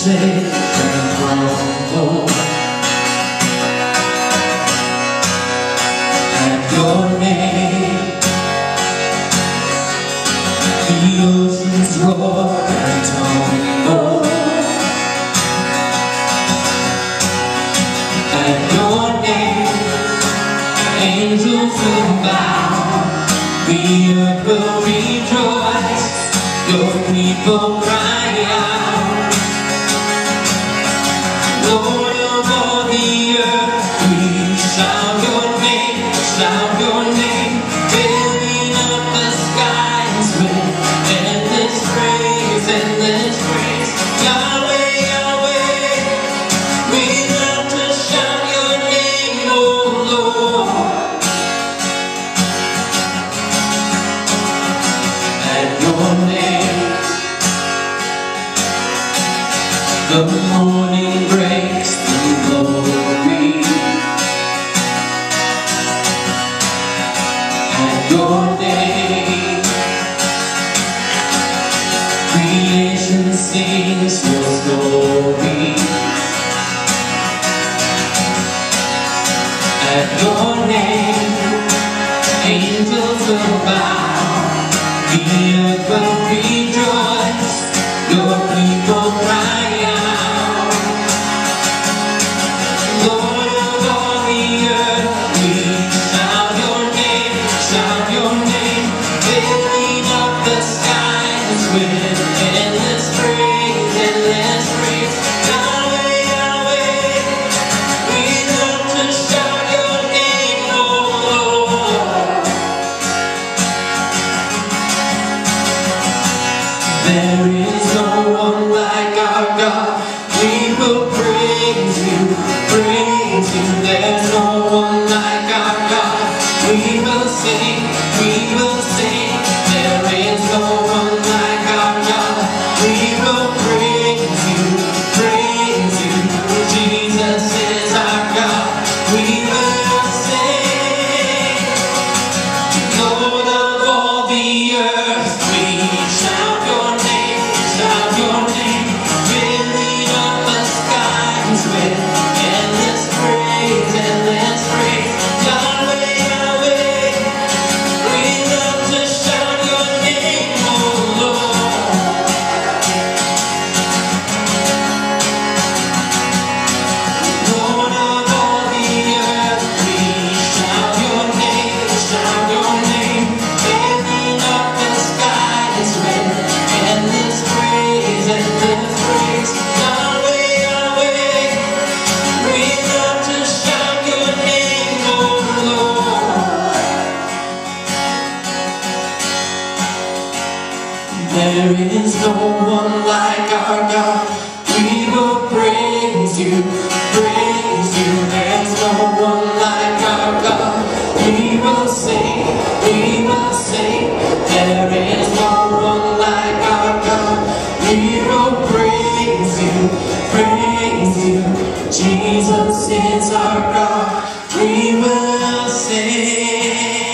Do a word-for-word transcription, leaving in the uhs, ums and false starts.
shake and crumble at your name. The oceans roar and tumble at your name. Angels will bow, the earth will rejoice, your people cry out. Lord of all the earth, we shout your name, shout your name, filling up the skies with endless praise, endless praise. Yahweh, Yahweh, we love to shout your name, oh Lord. At your name, the morning breaks in glory. At your name, creation sings your story. At your name, angels will bow, the earth will rejoice, your people cry out. Lord of all the earth, we shout your name, shout your name, filling up the skies with endless praise, endless praise. Yahweh, Yahweh, we love to shout your name, oh Lord. There is no one like our God, we will praise you, praise you. There's no one like our God, we will sing, we will sing. There is no one like our God, we will praise you, praise you. Jesus is our God, we will sing. Lord of all the earth, we shout your name, shout your name, filling up the skies with endless praise, endless praise. Yahweh, Yahweh, we love to shout your name, oh Lord. Lord of all the earth, we shout your name, shout your name, filling up the skies with endless praise, endless praise. Yahweh, Yahweh, we love to shout your name, oh Lord. There is no one like our God, we will praise you, praise you. There's no one like our God, we will sing, we will sing. There is no one like our God, we will praise you, praise you. Jesus is our God, we will sing.